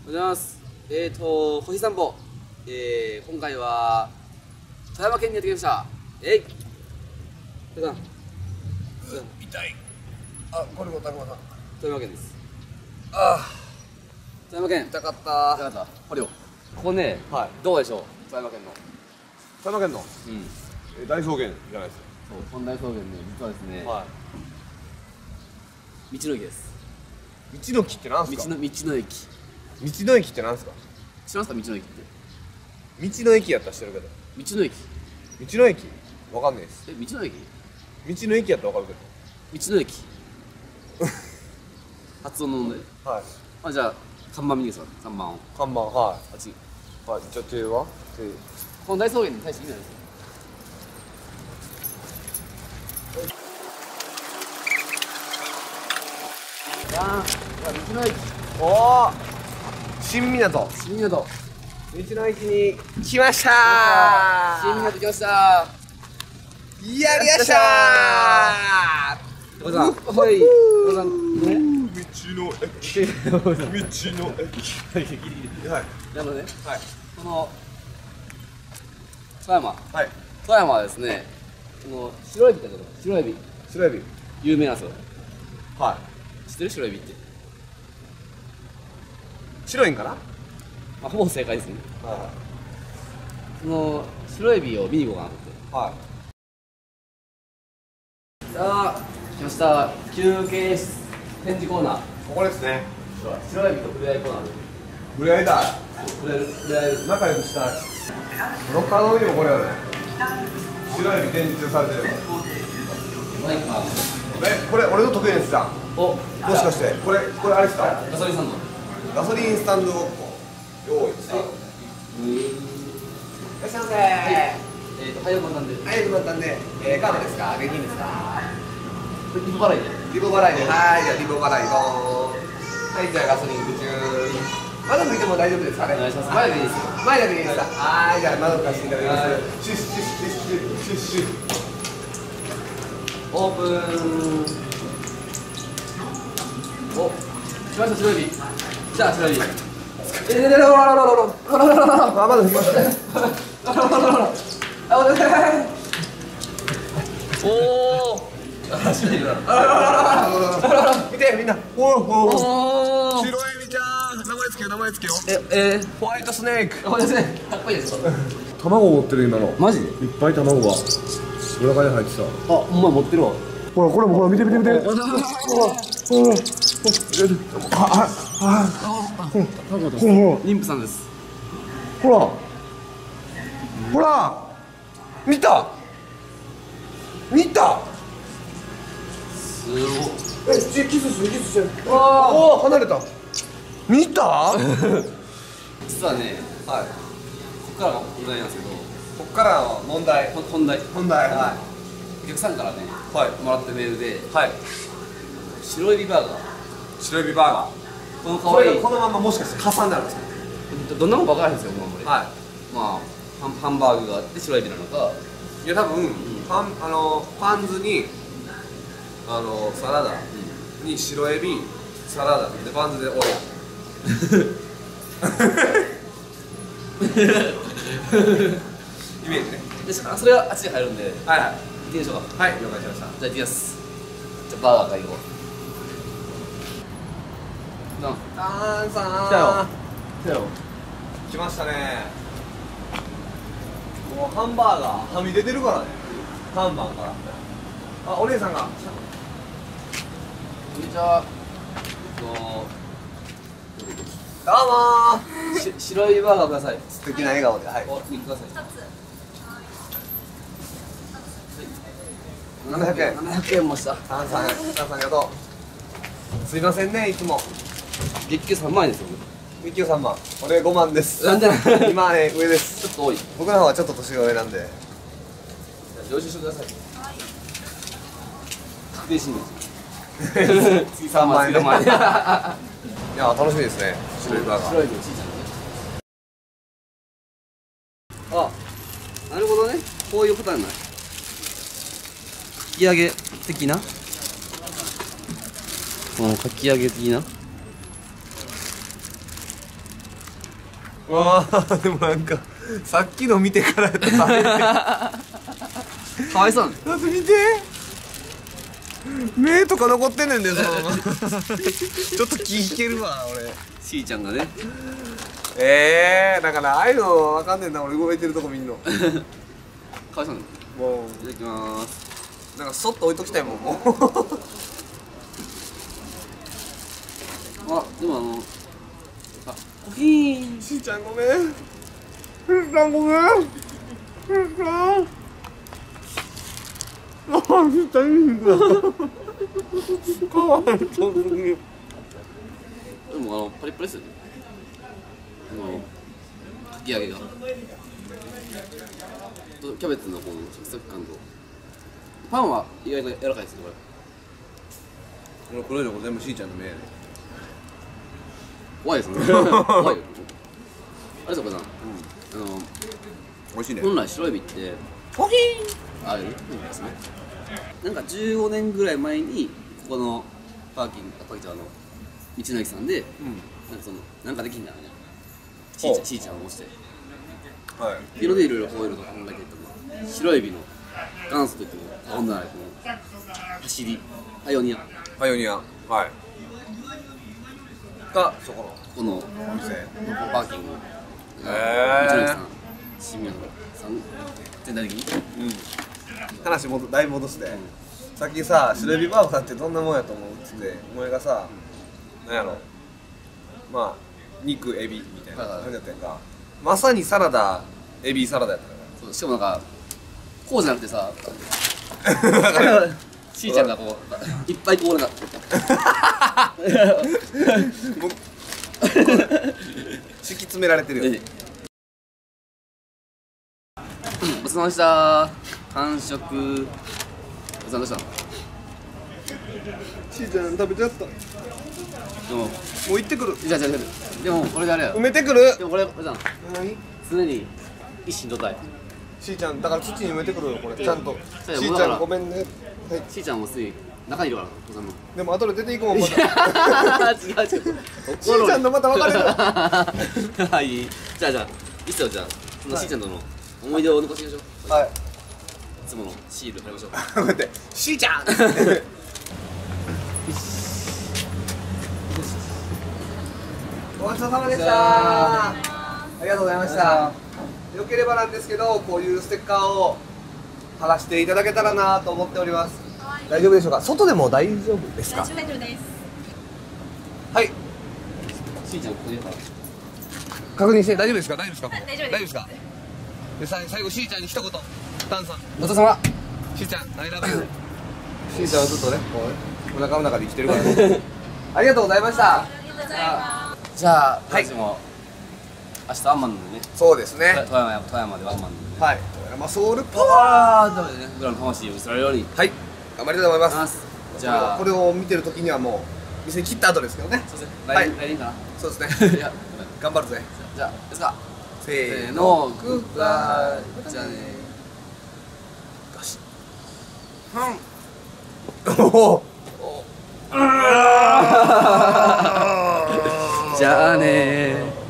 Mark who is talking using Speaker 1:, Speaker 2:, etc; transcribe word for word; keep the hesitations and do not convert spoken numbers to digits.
Speaker 1: おはようございます。えーと、星散歩、えー、今回は富山県にやってきました。えい富山さん、
Speaker 2: 痛い。あ、これも高間さん。
Speaker 1: 富山県です。
Speaker 2: あ
Speaker 1: 富山県
Speaker 2: 痛かっ
Speaker 1: 痛
Speaker 2: た。
Speaker 1: かった。これよ、ここね、
Speaker 2: はい。
Speaker 1: どうでしょう、富山県の。
Speaker 2: 富山県の
Speaker 1: うん
Speaker 2: え大草原じゃないです
Speaker 1: そう、本大草原ね、実はですね、
Speaker 2: か。は
Speaker 1: 道の駅です。
Speaker 2: い。道の木ってなんすか。
Speaker 1: 道の道の駅。
Speaker 2: 道の駅ってなんすか。
Speaker 1: 知らんすか、道の駅って。
Speaker 2: 道の駅やったら知ってるけど。
Speaker 1: 道の駅。
Speaker 2: 道の駅。わかんないです。
Speaker 1: え、道の駅
Speaker 2: 道の駅やったらわかるけ
Speaker 1: 道の駅発音の問題。
Speaker 2: ど。はい。
Speaker 1: あ、じゃあ、看板見てください、看板を。
Speaker 2: 看板、は
Speaker 1: あっち。
Speaker 2: い。はい。じゃあ手は。手。
Speaker 1: この大草原に対して意味ないですよ。あー、道の駅。
Speaker 2: おお。新港。
Speaker 1: 新港。
Speaker 2: 道の駅に来ました
Speaker 1: 新港来ました。
Speaker 2: ー。やりましたー。
Speaker 1: おじさん、はい。おじさん、ね。
Speaker 2: 道の駅。道の駅。はい。
Speaker 1: なのでね、
Speaker 2: はい。
Speaker 1: この富山、
Speaker 2: はい。
Speaker 1: 富山はですね、この白エビってこと、白エビ、
Speaker 2: 白エビ。
Speaker 1: 有名なんですよ。
Speaker 2: は
Speaker 1: 知ってる白エビって。
Speaker 2: い。白いんかな。
Speaker 1: まあ、ほぼ正解ですね。
Speaker 2: は
Speaker 1: その白エビを見に行こうかなと思って。
Speaker 2: い。はい。
Speaker 1: さあ、来ました。休憩室、展示コーナー。
Speaker 2: ここですね。
Speaker 1: 白エビと触れ合いコーナーで。
Speaker 2: 触れ合いだ。
Speaker 1: 触れる、触れ合える。
Speaker 2: 仲良くしたい。ロッカーの上にもこれあるね。白エビ展示されてる。
Speaker 1: マイクマン。
Speaker 2: え、これ俺の得意なやつじゃん。
Speaker 1: お、
Speaker 2: もしかしてこれこれあれですか。
Speaker 1: ガソリンサンド。
Speaker 2: ガソリンスタンドごっこ。用意スタート。いらっしゃいませー。
Speaker 1: えっと、早くなんで。
Speaker 2: はい、よかったんで、えー、カードですか。現金ですか。
Speaker 1: これ、リボ払いで。
Speaker 2: リボ払いで。はい、じゃあリボ払いどーん。はい、じゃあガソリン口に。窓拭いても大丈夫ですかね。
Speaker 1: お願いします。前でいいですよ。
Speaker 2: 前だけでいいですか。はい、じゃあ窓貸していただきます。シュッシュッシュッシュッシュッシュッ。
Speaker 1: オープン。お、来ました白エビ。じゃあ白エビ。えー、ロロロロロロロロロロロロ。
Speaker 2: あ、まだ拭きましたね。
Speaker 1: あ、お願い。おお。あ、白エビだ。
Speaker 2: 見てみんな。おおお
Speaker 1: おお。
Speaker 2: 白エビちゃん。名前つけよう名前つけよう。
Speaker 1: え、えー、
Speaker 2: ホワイトスネーク。
Speaker 1: ごめんなさい。かっこいいです。
Speaker 2: 卵持ってる今の。
Speaker 1: マジで？
Speaker 2: いっぱい卵が。お腹に入ってた。
Speaker 1: あ、お前持ってるわ。
Speaker 2: ほらこれもほら見て見て見て。ほらほらほら。あああ。ほらほらほら
Speaker 1: 妊婦さんです。
Speaker 2: ほらほら見た見た。
Speaker 1: すごい。
Speaker 2: え、ちキスしてキスして。
Speaker 1: あ
Speaker 2: おお離れた。見た。
Speaker 1: 実はね、
Speaker 2: はい。
Speaker 1: ここからが問題なんですけど、
Speaker 2: こっからの問題。
Speaker 1: ほ本題、
Speaker 2: 問題。は
Speaker 1: お客さんからね、
Speaker 2: い。はい。
Speaker 1: もらったメールで、
Speaker 2: はい。
Speaker 1: 白エビバーガー、
Speaker 2: 白エビバーガー。
Speaker 1: この可愛い
Speaker 2: これがこのままもしかして挟んであるんですか。
Speaker 1: どどんなもんか分からへんですよ、もうこれ。
Speaker 2: は
Speaker 1: まあ、ハンハンバーグがあって白エビなのか、
Speaker 2: い。いや多分パンあのパンズにあのサラダに白エビサラダでパンズでオイル。イメージね。
Speaker 1: でそそれはあっちに入るんで、行
Speaker 2: はいはい。
Speaker 1: ってみましょうか。
Speaker 2: はい、了解しました。
Speaker 1: じゃあ行ってきます。じゃあバーガー買いに行こう。なあ、
Speaker 2: タンさん。
Speaker 1: 来たよ。来たよ。
Speaker 2: 来ましたね。もうハンバーガーはみ出てるからね。看板から。あ、お姉さんが。
Speaker 1: こんにちは。えっと
Speaker 2: どうもー。
Speaker 1: し白エビバーガーください。
Speaker 2: 素敵な笑顔で、はい。
Speaker 1: お、肉ください。
Speaker 2: ななひゃくえん。
Speaker 1: ななひゃくえんもした。
Speaker 2: タンさん、タンさんありがとう。すいませんね、いつも。
Speaker 1: 月給さんまん円ですよね。
Speaker 2: みきゅうさんまん。俺ごまんです。
Speaker 1: なんで
Speaker 2: にまんえん上です。
Speaker 1: ちょっと多い。じ
Speaker 2: 僕の方はちょっと年上なんで。
Speaker 1: ゃあ領収書ください。確定申告。
Speaker 2: 次さんまんえんね。
Speaker 1: さんまん円。
Speaker 2: いや、楽しみですね。白いバーガー。
Speaker 1: 白エビの小さなね。あ、なるほどね。こういうことなんだ。かき揚げ的な。うん、かき揚げ的な。
Speaker 2: わあでもなんかさっきの見てからやったら大変
Speaker 1: かわいそうな
Speaker 2: だって見て目とか残ってんねんでそのままちょっと気引けるわ俺。
Speaker 1: しーちゃんがね。
Speaker 2: ええー、だからああいうのわかんねんな俺動いてるとこ見んの
Speaker 1: かわいそうな
Speaker 2: も
Speaker 1: いただきまーす。
Speaker 2: うなんかそっと置いときたいもんもう
Speaker 1: あ、でもあのあ、コヒーン。
Speaker 2: しーちゃんごめんしーちゃんごめんしーちゃんああしーちゃんいいんだかわいそうすぎる。
Speaker 1: でもあのパリッパリですよね。あのかき揚げがとキャベツのこのサクサク感とパンは意外と柔らかいですねこれ。
Speaker 2: この黒いのも全部しーちゃんの目やね。
Speaker 1: 怖いですね。怖いよ。あれですかさん、あの
Speaker 2: 美味しいね。
Speaker 1: 本来白エビって
Speaker 2: コヒ
Speaker 1: ああいうなんですね。なんかじゅうごねんぐらい前にここのパーキングパーキングあの道の駅さんで
Speaker 2: ーうん
Speaker 1: なんかそのなんかできんだよね。しーちゃんしーちゃんを押して
Speaker 2: はい
Speaker 1: っていうのでいろいろこういうのと考えていったの白エビの元祖といっても過言ではないこの走りパイオニア
Speaker 2: パイオニアはいがそこの
Speaker 1: ここの
Speaker 2: お店。
Speaker 1: パーキング
Speaker 2: へー
Speaker 1: 道の駅さん新宮さん全体的に
Speaker 2: うん話もだいぶ戻して、さっきさ白エビバーガーってどんなもんやと思うっつってお前がさ、なんやろまあ肉エビみたいな感じだったやんか。まさにサラダエビサラダやったか
Speaker 1: そうしかもなんかこうじゃなくてさ
Speaker 2: ら
Speaker 1: しーちゃんがこういっぱいこうなんか
Speaker 2: もう敷き詰められてるよ、
Speaker 1: ええごちそうさまでした完食ごちそうさまでした
Speaker 2: しーちゃん食べちゃった。も
Speaker 1: でも
Speaker 2: う行ってくる。
Speaker 1: じゃあじゃあじゃあでもこれであれや
Speaker 2: 埋めてくる。
Speaker 1: でもこれこれじゃん
Speaker 2: 何
Speaker 1: 常に一心同体
Speaker 2: しーちゃんだから土に埋めてくるよこれちゃんと。し
Speaker 1: そうや
Speaker 2: ーちゃんごめんね。はい。
Speaker 1: しーちゃんもすでに中にいるからお子さんの
Speaker 2: でも後で出ていくもんまた。
Speaker 1: 違う違う
Speaker 2: しーちゃんとまた別れる。
Speaker 1: はいじゃあじゃあいいっすよじゃあそのしーちゃんとの思い出を残していきましょう
Speaker 2: はい。
Speaker 1: いつものシール貼りましょう
Speaker 2: こうやってしーちゃん。ごちそうさまでした。ありがとうございました。よければなんですけど、こういうステッカーを貼らせていただけたらなと思っております。大丈夫でしょうか。外でも大丈夫ですか。
Speaker 3: 大丈夫です。
Speaker 2: はい。
Speaker 1: しーちゃんここにいるから
Speaker 2: 確認して大丈夫ですか。大丈夫ですか。
Speaker 3: 大丈夫です
Speaker 2: 大丈夫ですか。でさ最後しーちゃんに一言。タンさん。
Speaker 1: ごちそうさま
Speaker 2: しーちゃん、アイラブユー。しーちゃんはずっとね、こうお腹の中で生きてるから、ね。ありがとうございました。
Speaker 3: ありがとうございま
Speaker 1: じゃあ
Speaker 2: はい
Speaker 1: 私も明日ワンマンなんでね
Speaker 2: そうですね。
Speaker 1: 富山富山でワンマンなんで
Speaker 2: はい。まあソウルパワ
Speaker 1: ああ、ダメだね。僕らの魂を見せられるように。
Speaker 2: ー。はい。頑張りたいと思います。
Speaker 1: ます。じゃあ、
Speaker 2: これをこれを見てる時にはもう店に切った後ですけどね。
Speaker 1: そうですね。
Speaker 2: はい
Speaker 1: 来年、来年かな。
Speaker 2: そうですね。
Speaker 1: いや、
Speaker 2: 頑張るぜ。
Speaker 1: じゃあ、ですか。
Speaker 2: せ
Speaker 1: せ
Speaker 2: ーの。
Speaker 1: ーの、グッバイ。じゃあね。
Speaker 2: よし。おお。
Speaker 1: じゃあねー。